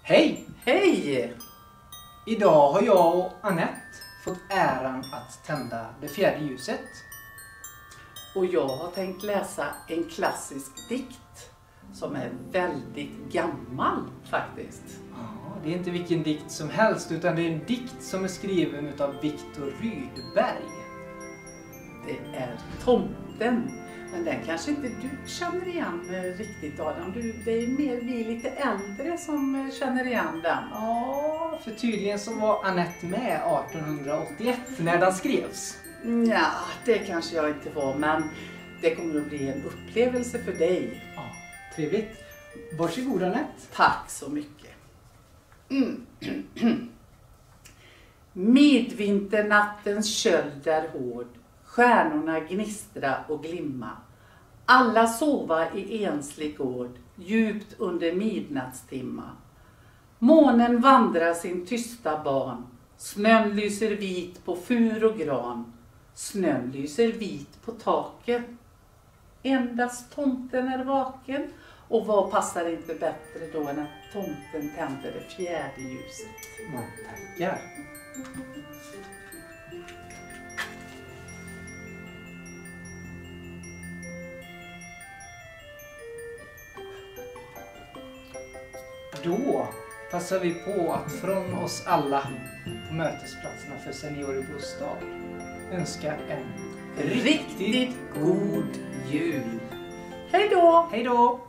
Hej! Hej! Idag har jag och Annette fått äran att tända det fjärde ljuset. Och jag har tänkt läsa en klassisk dikt som är väldigt gammal faktiskt. Ja, det är inte vilken dikt som helst utan det är en dikt som är skriven av Viktor Rydberg. Det är Tomten. Men den kanske inte du känner igen riktigt, Adam. Det är mer vi lite äldre som känner igen den. Ja, för tydligen så var Annette med 1881 när den skrevs. Ja, det kanske jag inte var, men det kommer att bli en upplevelse för dig. Ja, trevligt. Varsågod Annette. Tack så mycket. Midvinternattens köld är hård. Stjärnorna gnistra och glimma. Alla sova i enslig gård, djupt under midnattstimma. Månen vandrar sin tysta ban. Snön lyser vit på fur och gran. Snön lyser vit på taken. Endast tomten är vaken. Och vad passar inte bättre då än att tomten tänder det fjärde ljuset? Man tackar. Då passar vi på att från oss alla på mötesplatserna för Senior Stad önska en Riktigt god jul! Hej då! Hej då!